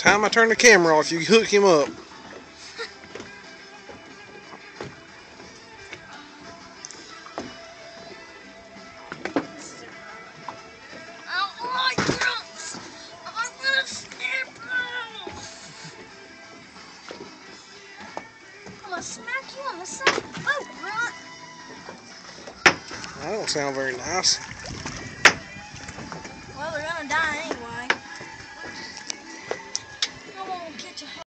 Time I turn the camera off, you hook him up. I don't like grunts. I'm gonna snap them. I'm gonna smack you on the side. Oh, grunt. That don't sound very nice. Well, they're gonna die anyway. I won't catch a